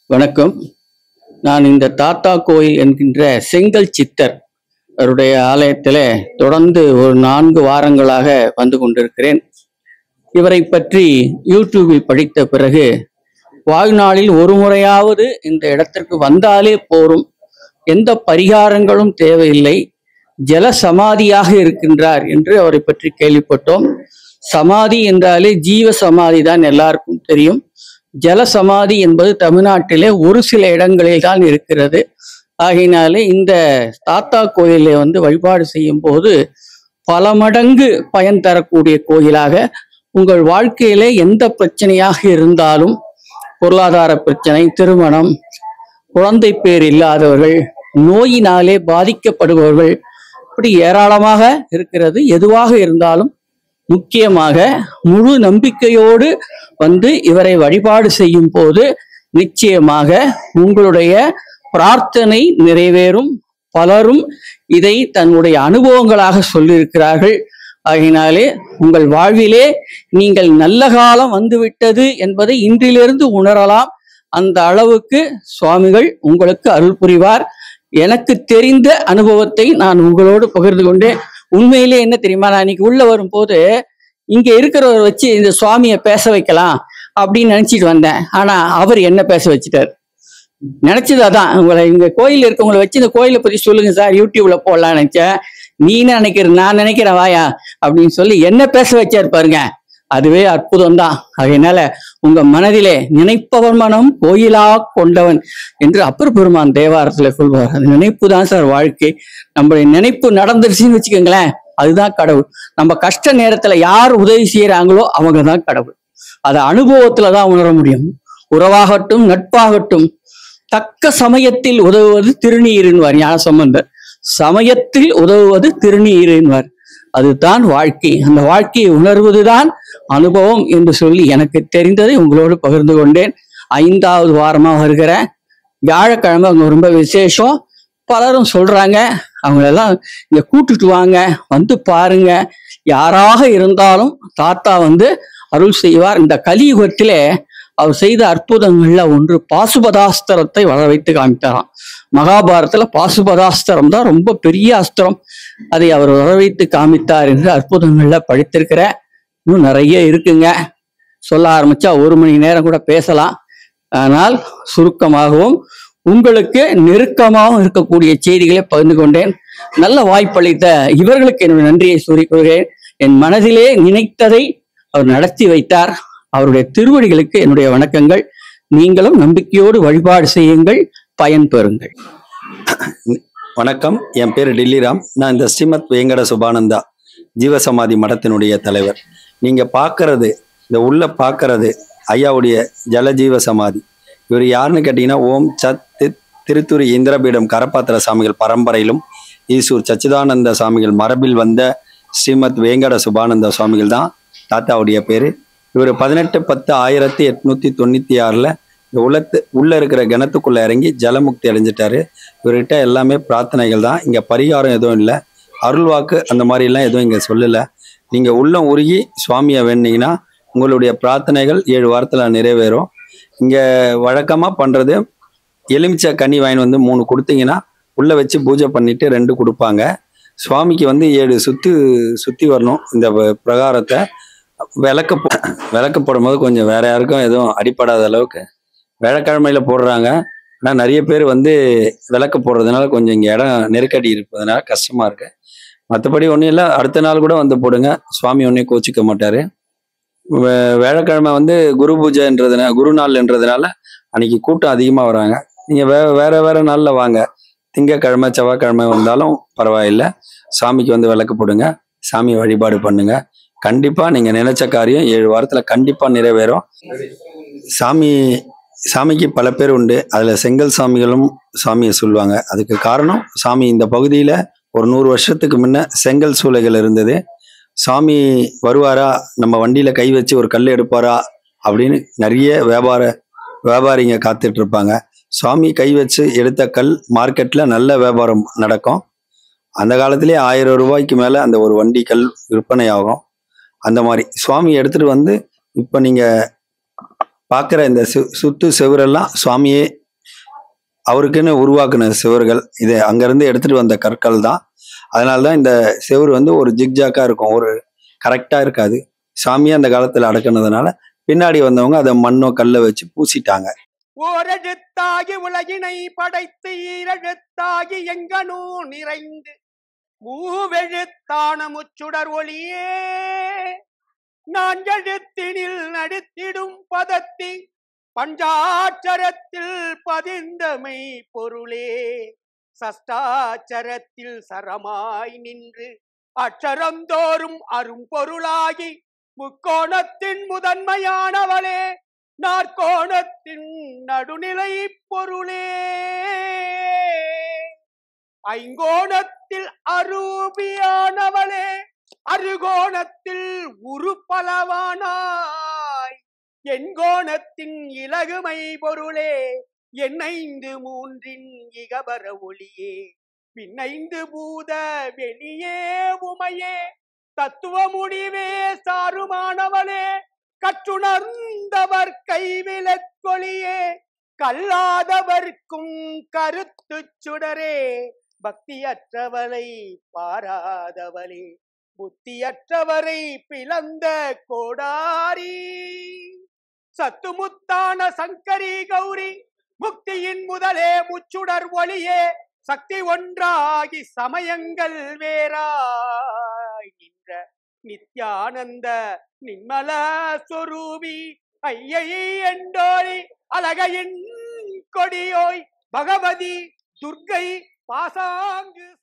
வணக்கம். நான் இந்த தாத்தா கோயில் என்கின்ற செங்கல் சித்தர் அவருடைய ஆலயத்தில் தொடர்ந்து ஒரு 4 வாரங்களாக வந்து கொண்டிருக்கிறேன். இவரை பற்றி யூடியூபில் படித்த பிறகு வாழ்நாளில் ஒரு முறையாவது இந்த இடத்திற்கு வந்தாலே போரும், எந்த பரிகாரங்களும் தேவையில்லை, ஜல சமாதியாக இருக்கின்றார் என்று அவரை பற்றி கேள்விப்பட்டோம். சமாதி என்றாலே ஜீவ சமாதி தான் எல்லாருக்கும் தெரியும். ஜல சமாதி என்பது தமிழ்நாட்டிலே ஒரு சில இடங்களில் தான் இருக்கிறது. ஆகையினாலே இந்த தாத்தா கோயிலை வழிபாடு செய்யும் போது பல மடங்கு பயன் தரக்கூடிய கோயிலாக, உங்கள் வாழ்க்கையிலே எந்த பிரச்சனையாக இருந்தாலும், பொருளாதார பிரச்சனை, திருமணம், குழந்தை பேர் இல்லாதவர்கள், நோயினாலே பாதிக்கப்படுபவர்கள், இப்படி ஏராளமாக இருக்கிறது. எதுவாக இருந்தாலும் முக்கியமாக முழு நம்பிக்கையோடு இவரை வழிபாடு செய்யும் போது நிச்சயமாக உங்களுடைய பிரார்த்தனை நிறைவேறும். பலரும் இதை தன்னுடைய அனுபவங்களாக சொல்லியிருக்கிறார்கள். ஆகினாலே உங்கள் வாழ்விலே நீங்கள் நல்ல காலம் வந்துவிட்டது என்பதை இன்றிலிருந்து உணரலாம். அந்த அளவுக்கு சுவாமிகள் உங்களுக்கு அருள் புரிவார். எனக்கு தெரிந்த அனுபவத்தை நான் உங்களோடு பகிர்ந்து கொண்டேன். உண்மையிலே என்ன தெரியுமா, நான் இன்னைக்கு உள்ள வரும்போது இங்க இருக்கிறவர் வச்சு இந்த சுவாமியை பேச வைக்கலாம் அப்படின்னு நினைச்சிட்டு வந்தேன். ஆனா அவர் என்ன பேச வச்சுட்டார். நினைச்சது அதான், உங்களை இங்க கோயில் இருக்கவங்களை வச்சு இந்த கோயிலை பத்தி சொல்லுங்க சார், யூடியூப்ல போடலாம்னு நினைச்சேன். நீ என்ன நினைக்கிற, நான் நினைக்கிறேன் வாயா அப்படின்னு சொல்லி என்ன பேச வச்சாரு பாருங்க. அதுவே அற்புதம் தான். அதனால உங்க மனதிலே நினைப்பவர் மனம் கோயிலா கொண்டவன் என்று அப்பர் பெருமான் தேவாரத்துல சொல்வார். அது நினைப்பு தான் சார் வாழ்க்கை. நம்மளுடைய நினைப்பு நடந்துருச்சுன்னு வச்சுக்கோங்களேன், அதுதான் கடவுள். நம்ம கஷ்ட நேரத்துல யார் உதவி செய்யறாங்களோ அவங்க தான் கடவுள். அதை அனுபவத்துலதான் உணர முடியும். உறவாகட்டும் நட்பாகட்டும், தக்க சமயத்தில் உதவுவது திருநீருன்வார் ஞானசம்பந்தர். சமயத்தில் உதவுவது திருநீருன்வார். அதுதான் வாழ்க்கை. அந்த வாழ்க்கையை உணர்வதுதான் அனுபவம் என்று சொல்லி எனக்கு தெரிந்ததை உங்களோடு பகிர்ந்து கொண்டேன். 5வது வாரமா வருகிற வியாழக்கிழமை அங்க ரொம்ப விசேஷம். பலரும் சொல்றாங்க, அவங்களெல்லாம் இங்க கூட்டிட்டு வாங்க, வந்து பாருங்க. யாராக இருந்தாலும் தாத்தா அருள் செய்வார். இந்த கலியுகத்திலே அவர் செய்த அற்புதங்கள்ல ஒன்று பாசுபதாஸ்திரத்தை வர வைத்து காமித்தாராம். மகாபாரதத்துல பாசுபதாஸ்திரம் தான் ரொம்ப பெரிய அஸ்திரம். அதை அவர் வர வைத்து காமித்தார் என்று அற்புதங்கள்ல படித்திருக்கிற. இன்னும் நிறைய இருக்குங்க. சொல்ல ஆரம்பிச்சா 1 மணி நேரம் கூட பேசலாம். ஆனால் சுருக்கமாகவும் உங்களுக்கு நெருக்கமாகவும் இருக்கக்கூடிய செய்திகளை பகிர்ந்து கொண்டேன். நல்ல வாய்ப்பளித்த இவர்களுக்கு என்னுடைய நன்றியை கூறுகிறேன். என் மனதிலே நினைத்ததை அவர் நடத்தி வைத்தார். அவருடைய திருவடிகளுக்கு என்னுடைய வணக்கங்கள். நீங்களும் நம்பிக்கையோடு வழிபாடு செய்யுங்கள், பயன் பெறுங்கள். வணக்கம். என் பேர் டில்லிராம். நான் இந்த ஸ்ரீமத் வேங்கட சுபானந்தா ஜீவசமாதி மடத்தினுடைய தலைவர். நீங்க பார்க்கறது, இந்த உள்ள பார்க்கறது ஐயாவுடைய ஜலஜீவ சமாதி. இவர் யாருன்னு கேட்டீங்கன்னா, ஓம் சத் திருத்துரி இந்திரபீடம் கரபாத்திர சாமிகள் பரம்பரையிலும் ஈசூர் சச்சிதானந்த சாமிகள் மரபில் வந்த ஸ்ரீமத் வேங்கட சுபானந்த சுவாமிகள் தான் தாத்தாவுடைய பேரு. இவர் 18/10/1896 இந்த உள்ள இருக்கிற கிணத்துக்குள்ள இறங்கி ஜலமுக்தி அடைஞ்சிட்டாரு. இவர்கிட்ட எல்லாமே பிரார்த்தனைகள் தான். இங்க பரிகாரம் எதுவும் இல்லை, அருள்வாக்கு அந்த மாதிரிலாம் எதுவும் இங்க சொல்லலை. நீங்க உள்ளம் உருகி சுவாமியை வேண்டிங்கன்னா உங்களுடைய பிரார்த்தனைகள் 7 வாரத்துல நிறைவேறும். இங்க வழக்கமா பண்றது, எலுமிச்சை கனி வாங்கி 3 கொடுத்தீங்கன்னா உள்ள வச்சு பூஜை பண்ணிட்டு 2 கொடுப்பாங்க. சுவாமிக்கு 7 சுத்தி வரணும். இந்த பிரகாரத்தை விளக்கு போடும்போது கொஞ்சம் வேற யாருக்கும் எதுவும் அடிப்படாத அளவுக்கு வியாழக்கிழமையில போடுறாங்க. ஆனால் நிறைய பேர் விளக்கு போடுறதுனால கொஞ்சம் இங்கே இடம் நெருக்கடி இருப்பதுனால கஷ்டமா இருக்கு. மற்றபடி ஒன்றும் இல்லை, அடுத்த நாள் கூட போடுங்க, சுவாமி ஒன்றையும் கோச்சிக்க மாட்டாரு. வியாழக்கிழமை குரு பூஜைன்றதுனால, குரு நாள்ன்றதுனால அன்னைக்கு கூட்டம் அதிகமாக வராங்க. நீங்கள் வேற நாளில் வாங்க, திங்கக்கிழமை செவ்வாய்க்கிழமை வந்தாலும் பரவாயில்லை. சாமிக்கு விளக்கு போடுங்க, சாமி வழிபாடு பண்ணுங்க. கண்டிப்பா நீங்க நினைச்ச காரியம் 7 வாரத்துல கண்டிப்பா நிறைவேறும். சாமிக்கு பல பேர் உண்டு. அதுல செங்கல் சாமிகளும் சாமியை சொல்லுவாங்க. அதுக்கு காரணம், சாமி இந்த பகுதியில ஒரு 100 வருஷத்துக்கு முன்ன செங்கல் சூளைகள் இருந்தது. சாமி வருவாரா, நம்ம வண்டியில கை வச்சு ஒரு கல் எடுப்பாரா அப்படின்னு நிறைய வியாபாரிங்க காத்துட்டு இருப்பாங்க. சுவாமி கை வச்சு எடுத்த கல் மார்க்கெட்ல நல்ல வியாபாரம் நடக்கும். அந்த காலத்திலே 1000 ரூபாய்க்கு மேல அந்த ஒரு வண்டி கல் விற்பனை ஆகும். அந்த மாதிரி சுவாமி எடுத்துட்டு இப்போ நீங்க பார்க்குற இந்த சுத்து செவரெல்லாம் சுவாமியே அவருக்குன்னு உருவாக்குன சுவர்கள். இது அங்கேருந்து எடுத்துகிட்டு வந்த கற்கள் தான். அதனால தான் இந்த செவுரு வந்து ஒரு ஜிக்ஜாக்காக இருக்கும், ஒரு கரெக்டாக இருக்காது. சாமியே அந்த காலத்தில் அடக்குனதுனால பின்னாடி வந்தவங்க அதை மண்ணோ கல்லை வச்சு பூசிட்டாங்க. ஓரெழுத்தாகி உலகினை படைத்து ஈரெழுத்தாகி எங்கனூ நிறைந்து மூவெழுத்தான முச்சுடர் ஒளியே நான்கெழுத்தினில் நடித்திடும் பதத்தி பஞ்சாட்சரத்தில் பதிந்தமை பொருளே சஷ்டாட்சரத்தில் சரமாய் நின்று அட்சரம் தோறும் அரும்பொருளாகி முக்கோணத்தின் முதன்மையானவளே நாற்கோணத்தின் நடுநிலை பொருளே ஐங்கோணத்தில் அரூபியானவளே அருகோணத்தில் உருப்பலவானாய் எண்கோணத்தின் இலகுமை பொருளே எண்ணைந்து மூன்றின் இகபர ஒளியே பின்னைந்து பூத வெளியே உமையே தத்துவ முடிவே சாருமானவளே கற்றுணர்ந்தவர் கைவிலக்கொளியே கல்லாதவர்க்கும் கருத்து சுடரே பக்தியற்றவளை பாராதவளே புத்தியற்றவரை பிளந்த கோடாரி சத்துமுத்தான சங்கரி கௌரி முக்தியின் முதலே முச்சுடர் ஒளியே சக்தி ஒன்றாகி சமயங்கள் வேறாய் நின்ற நித்யானந்த நிர்மல சொரூபி ஐயை என்றோய் அழகையின் கொடியோய் பகவதி துர்க்கை பாசாங்கு